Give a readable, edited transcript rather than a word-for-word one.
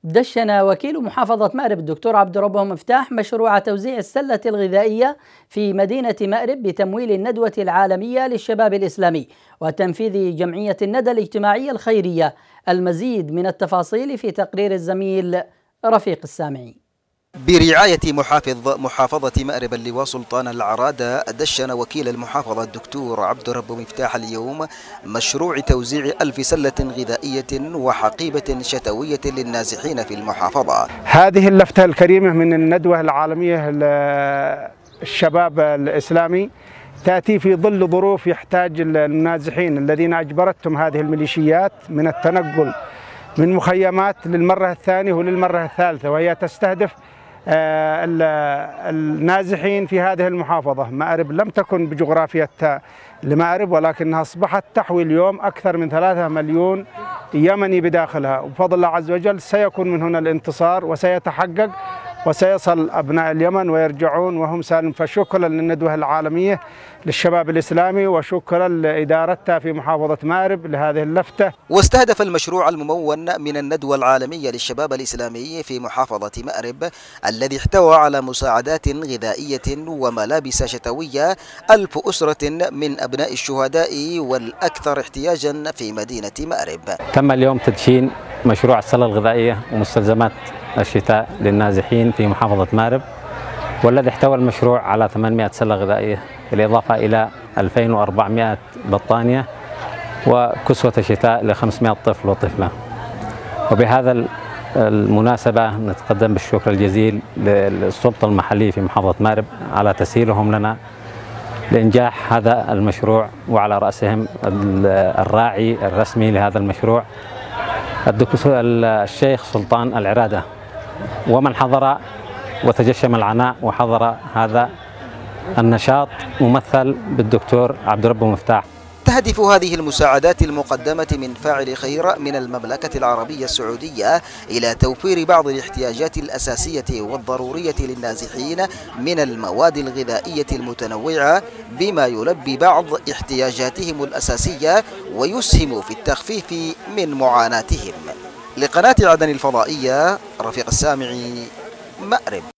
دشن وكيل محافظة مأرب الدكتور عبد ربه مفتاح مشروع توزيع السلة الغذائية في مدينة مأرب بتمويل الندوة العالمية للشباب الإسلامي وتنفيذ جمعية الندى الاجتماعية الخيرية. المزيد من التفاصيل في تقرير الزميل رفيق السامعي. برعاية محافظة مأرب اللواء سلطان العرادة، دشن وكيل المحافظة الدكتور عبد ربه مفتاح اليوم مشروع توزيع 1000 سلة غذائية وحقيبة شتوية للنازحين في المحافظة. هذه اللفتة الكريمة من الندوة العالمية للشباب الإسلامي تأتي في ظل ظروف يحتاج النازحين الذين أجبرتهم هذه الميليشيات من التنقل من مخيمات للمرة الثانية وللمرة الثالثة، وهي تستهدف النازحين في هذه المحافظة. مأرب لم تكن بجغرافية لمأرب، ولكنها أصبحت تحوي اليوم أكثر من 3 مليون يمني بداخلها، وبفضل الله عز وجل سيكون من هنا الانتصار وسيتحقق وسيصل أبناء اليمن ويرجعون وهم سالم. فشكرا للندوة العالمية للشباب الإسلامي وشكرا لإدارتها في محافظة مأرب لهذه اللفتة. واستهدف المشروع الممول من الندوة العالمية للشباب الإسلامي في محافظة مأرب الذي احتوى على مساعدات غذائية وملابس شتوية 1000 أسرة من أبناء الشهداء والأكثر احتياجا في مدينة مأرب. تم اليوم تدشين مشروع السلة الغذائية ومستلزمات الشتاء للنازحين في محافظة مأرب، والذي احتوى المشروع على 800 سلة غذائية بالإضافة إلى 2400 بطانية وكسوة شتاء ل 500 طفل وطفلة. وبهذا المناسبة نتقدم بالشكر الجزيل للسلطة المحلية في محافظة مأرب على تسهيلهم لنا لإنجاح هذا المشروع، وعلى رأسهم الراعي الرسمي لهذا المشروع الشيخ سلطان العرادة، ومن حضر وتجشم العناء وحضر هذا النشاط ممثل بالدكتور عبد ربه مفتاح. تهدف هذه المساعدات المقدمة من فاعل خير من المملكة العربية السعودية إلى توفير بعض الاحتياجات الأساسية والضرورية للنازحين من المواد الغذائية المتنوعة، بما يلبي بعض احتياجاتهم الأساسية ويسهم في التخفيف من معاناتهم. لقناة عدن الفضائية، رفيق السامعي، مأرب.